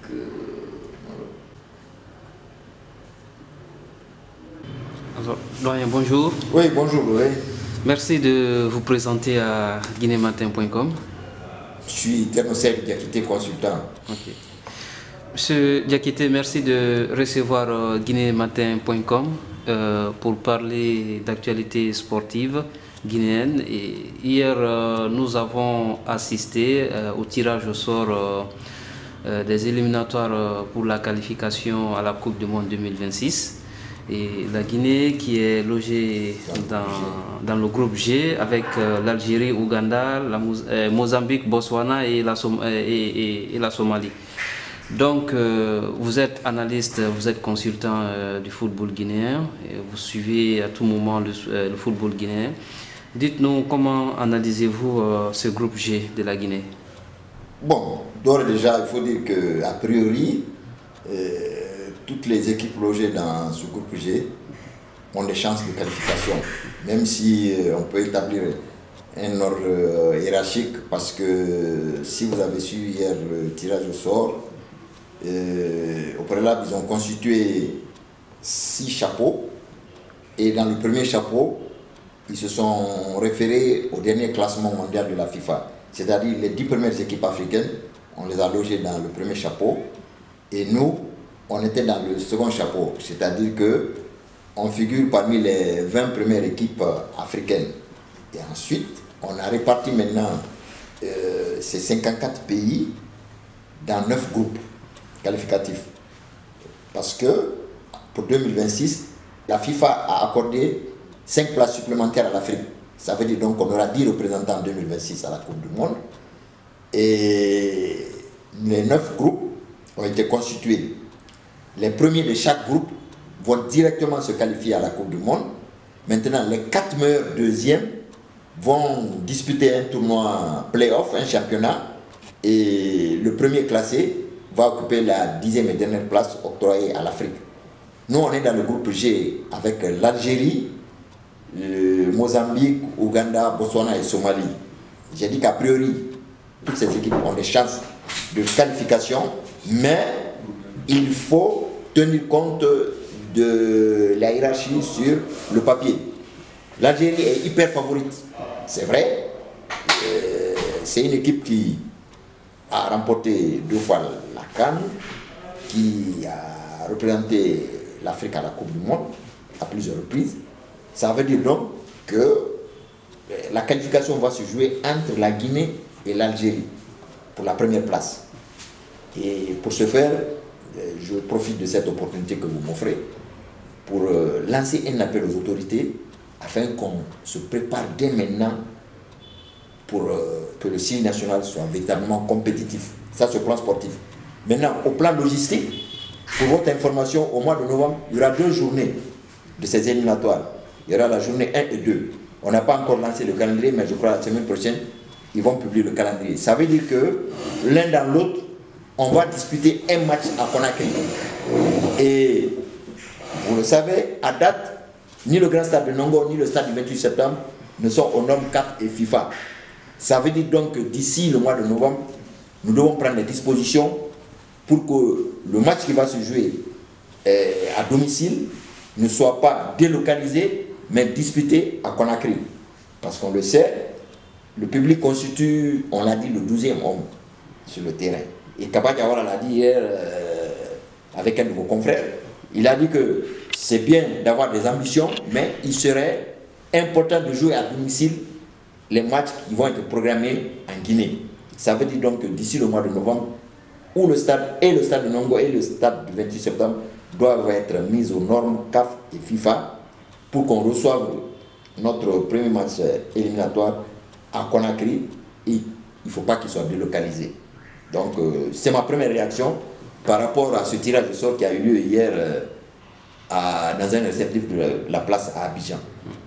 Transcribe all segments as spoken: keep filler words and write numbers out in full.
Euh, Alors, doyen, bonjour. Oui, bonjour. Oui. Merci de vous présenter à guinée matin point com. Je suis Thermocèle Diakité, consultant. Okay. Monsieur Diakité, merci de recevoir euh, guinée matin point com euh, pour parler d'actualité sportive guinéenne. Et hier, euh, nous avons assisté euh, au tirage au sort euh, euh, des éliminatoires euh, pour la qualification à la Coupe du Monde deux mille vingt-six. Et la Guinée qui est logée dans, dans le groupe G avec euh, l'Algérie, Ouganda, la euh, Mozambique, Botswana et la, Som et, et, et la Somalie. Donc euh, vous êtes analyste, vous êtes consultant euh, du football guinéen, et vous suivez à tout moment le, euh, le football guinéen. Dites-nous comment analysez-vous euh, ce groupe G de la Guinée? Bon, d'ores et déjà, il faut dire qu'a priori, euh, toutes les équipes logées dans ce groupe G ont des chances de qualification, même si euh, on peut établir un ordre euh, hiérarchique, parce que si vous avez su hier le tirage au sort, euh, au préalable, ils ont constitué six chapeaux, et dans le premier chapeau, ils se sont référés au dernier classement mondial de la FIFA, c'est-à-dire les dix premières équipes africaines, on les a logées dans le premier chapeau, et nous, on était dans le second chapeau, c'est-à-dire que on figure parmi les vingt premières équipes africaines. Et ensuite, on a réparti maintenant euh, ces cinquante-quatre pays dans neuf groupes qualificatifs. Parce que pour deux mille vingt-six, la FIFA a accordé cinq places supplémentaires à l'Afrique. Ça veut dire donc qu'on aura dix représentants en deux mille vingt-six à la Coupe du Monde. Et les neuf groupes ont été constitués. Les premiers de chaque groupe vont directement se qualifier à la Coupe du Monde. Maintenant, les quatre meilleurs deuxièmes vont disputer un tournoi play-off, un championnat. Et le premier classé va occuper la dixième et dernière place octroyée à l'Afrique. Nous, on est dans le groupe G avec l'Algérie, le Mozambique, Ouganda, Botswana et Somalie. J'ai dit qu'a priori, toutes ces équipes ont des chances de qualification, mais il faut tenir compte de la hiérarchie sur le papier. L'Algérie est hyper favorite, c'est vrai. Euh, c'est une équipe qui a remporté deux fois la CAN, qui a représenté l'Afrique à la Coupe du Monde à plusieurs reprises. Ça veut dire donc que la qualification va se jouer entre la Guinée et l'Algérie pour la première place. Et pour ce faire, je profite de cette opportunité que vous m'offrez pour lancer un appel aux autorités afin qu'on se prépare dès maintenant pour que le signe national soit véritablement compétitif. Ça, c'est le plan sportif. Maintenant, au plan logistique, pour votre information, au mois de novembre, il y aura deux journées de ces éliminatoires. Il y aura la journée un et deux. On n'a pas encore lancé le calendrier, mais je crois que la semaine prochaine, ils vont publier le calendrier. Ça veut dire que l'un dans l'autre, on va disputer un match à Conakry. Et vous le savez, à date, ni le grand stade de Nongo, ni le stade du vingt-huit septembre ne sont aux normes C A F et FIFA. Ça veut dire donc que d'ici le mois de novembre, nous devons prendre des dispositions pour que le match qui va se jouer euh, à domicile ne soit pas délocalisé, mais disputé à Conakry. Parce qu'on le sait, le public constitue, on l'a dit, le douzième homme sur le terrain. Et Kaba Diawara l'a dit hier euh, avec un de vos confrères. Il a dit que c'est bien d'avoir des ambitions, mais il serait important de jouer à domicile les matchs qui vont être programmés en Guinée. Ça veut dire donc que d'ici le mois de novembre, où le stade et le stade de Nongo et le stade du vingt-huit septembre doivent être mis aux normes C A F et FIFA pour qu'on reçoive notre premier match éliminatoire à Conakry. Et il ne faut pas qu'il soit délocalisé. Donc euh, c'est ma première réaction par rapport à ce tirage de sort qui a eu lieu hier euh, à, dans un réceptif de la, la place à Abidjan.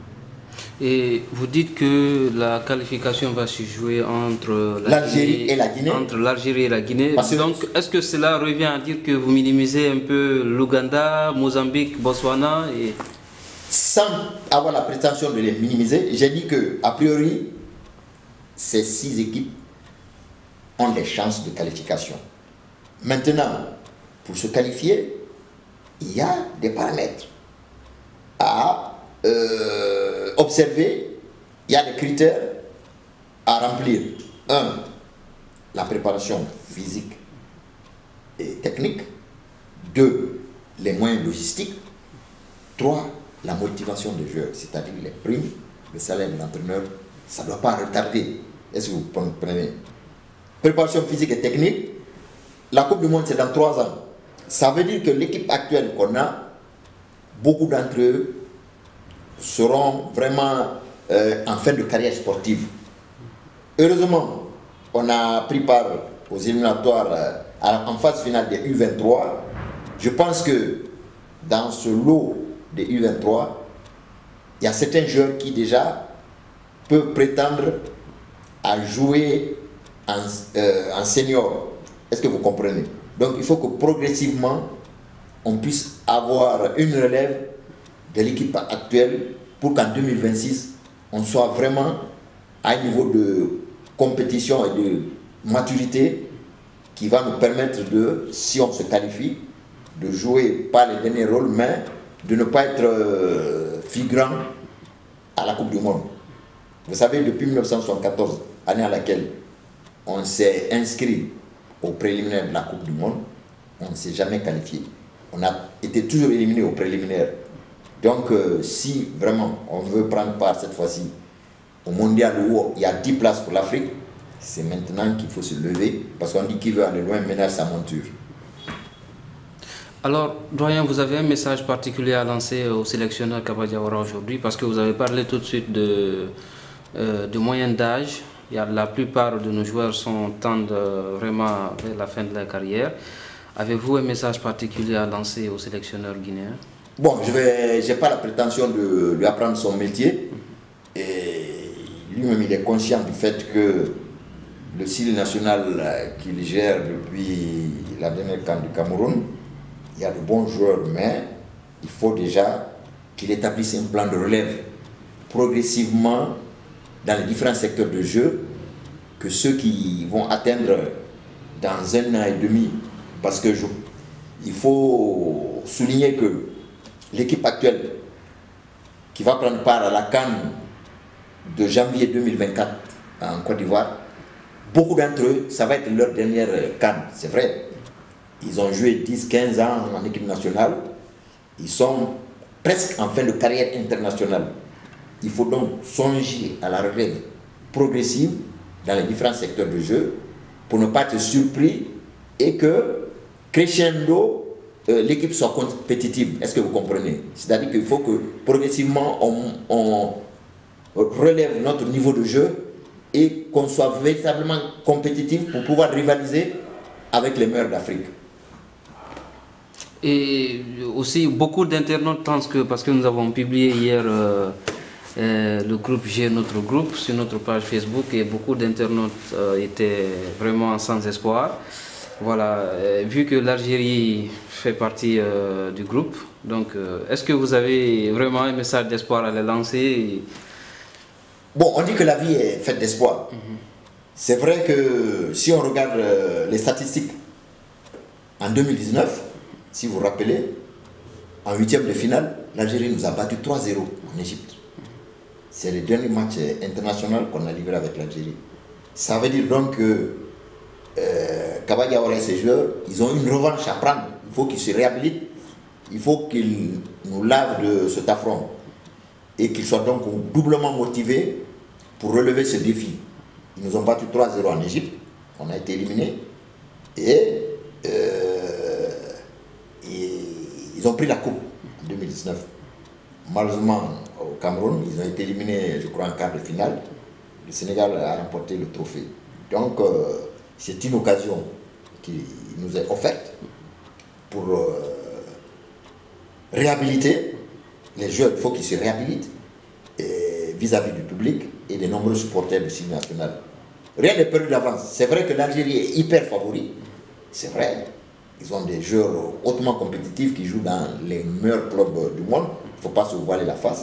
Et vous dites que la qualification va se jouer entre l'Algérie et la Guinée. Entre l'Algérie et la Guinée. Donc, est-ce que cela revient à dire que vous minimisez un peu l'Ouganda, Mozambique, Botswana et... Sans avoir la prétention de les minimiser, j'ai dit que, a priori, ces six équipes ont des chances de qualification. Maintenant, pour se qualifier, il y a des paramètres à euh, observer, il y a des critères à remplir. Un, la préparation physique et technique. Deux, les moyens logistiques. Trois, la motivation des joueurs, c'est-à-dire les primes, le salaire de l'entraîneur, ça ne doit pas retarder. Est-ce que vous comprenez? Préparation physique et technique, la Coupe du Monde c'est dans trois ans. Ça veut dire que l'équipe actuelle qu'on a, beaucoup d'entre eux seront vraiment euh, en fin de carrière sportive. Heureusement, on a pris part aux éliminatoires euh, en phase finale des U vingt-trois. Je pense que dans ce lot des U vingt-trois, il y a certains joueurs qui déjà peuvent prétendre à jouer en, euh, en senior. Est-ce que vous comprenez? Donc il faut que progressivement, on puisse avoir une relève de l'équipe actuelle pour qu'en deux mille vingt-six, on soit vraiment à un niveau de compétition et de maturité qui va nous permettre de, si on se qualifie, de jouer pas les derniers rôles, mais de ne pas être euh, figurant à la Coupe du Monde. Vous savez, depuis mille neuf cent soixante-quatorze, année à laquelle on s'est inscrit au préliminaire de la Coupe du Monde, on ne s'est jamais qualifié. On a été toujours éliminé au préliminaire. Donc, euh, si vraiment on veut prendre part cette fois-ci au mondial où il y a dix places pour l'Afrique, c'est maintenant qu'il faut se lever, parce qu'on dit qu'il veut aller loin, ménage sa monture. Alors, doyen, vous avez un message particulier à lancer au sélectionneur Kaba Diawara aujourd'hui, parce que vous avez parlé tout de suite de, euh, de moyenne d'âge. Il y a, la plupart de nos joueurs sont, tendent vraiment vers la fin de leur carrière. Avez-vous un message particulier à lancer au sélectionneur guinéen? Bon, je n'ai pas la prétention de lui apprendre son métier. Et lui-même, il est conscient du fait que le style national qu'il gère depuis la dernière CAN du Cameroun, il y a de bons joueurs, mais il faut déjà qu'il établisse un plan de relève progressivement dans les différents secteurs de jeu, que ceux qui vont atteindre dans un an et demi, parce que je, il faut souligner que l'équipe actuelle qui va prendre part à la CAN de janvier deux mille vingt-quatre en Côte d'Ivoire, beaucoup d'entre eux, ça va être leur dernière CAN, c'est vrai. Ils ont joué dix quinze ans en équipe nationale, ils sont presque en fin de carrière internationale. Il faut donc songer à la relève progressive dans les différents secteurs de jeu pour ne pas être surpris et que, crescendo, euh, l'équipe soit compétitive. Est-ce que vous comprenez? C'est-à-dire qu'il faut que progressivement on, on relève notre niveau de jeu et qu'on soit véritablement compétitif pour pouvoir rivaliser avec les meilleurs d'Afrique. Et aussi, beaucoup d'internautes pensent que, parce que nous avons publié hier euh, euh, le groupe G, notre groupe, sur notre page Facebook, et beaucoup d'internautes euh, étaient vraiment sans espoir. Voilà, euh, vu que l'Algérie fait partie euh, du groupe, donc euh, est-ce que vous avez vraiment un message d'espoir à les lancer? Bon, on dit que la vie est faite d'espoir. Mm-hmm. C'est vrai que si on regarde euh, les statistiques en deux mille dix-neuf, si vous vous rappelez, en huitième de finale, l'Algérie nous a battu trois zéro en Égypte. C'est le dernier match international qu'on a livré avec l'Algérie. Ça veut dire donc que euh, Kaba Diawara et ses joueurs, ils ont une revanche à prendre. Il faut qu'ils se réhabilitent, il faut qu'ils nous lavent de cet affront et qu'ils soient donc doublement motivés pour relever ce défi. Ils nous ont battu trois zéro en Égypte, on a été éliminés et euh, Et ils ont pris la coupe en deux mille dix-neuf. Malheureusement, au Cameroun, ils ont été éliminés, je crois, en quart de finale. Le Sénégal a remporté le trophée. Donc, euh, c'est une occasion qui nous est offerte pour euh, réhabiliter les joueurs. Il faut qu'ils se réhabilitent vis-à-vis du public et des nombreux supporters du signe national. Rien n'est perdu d'avance. C'est vrai que l'Algérie est hyper favori. C'est vrai. Ils ont des joueurs hautement compétitifs qui jouent dans les meilleurs clubs du monde. Il ne faut pas se voiler la face.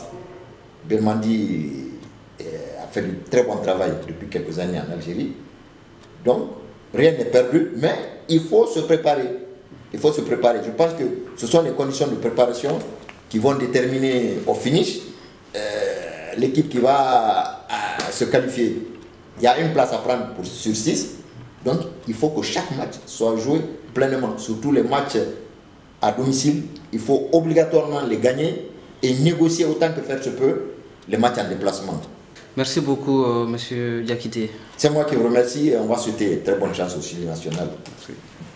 Belmadi a fait du très bon travail depuis quelques années en Algérie. Donc, rien n'est perdu, mais il faut se préparer. Il faut se préparer. Je pense que ce sont les conditions de préparation qui vont déterminer au finish euh, l'équipe qui va euh, se qualifier. Il y a une place à prendre pour, sur six, donc il faut que chaque match soit joué pleinement, surtout les matchs à domicile. Il faut obligatoirement les gagner et négocier autant que faire se peut les matchs en déplacement. Merci beaucoup, euh, Monsieur Diakité. C'est moi qui vous remercie et on va souhaiter très bonne chance au Chili national. Merci.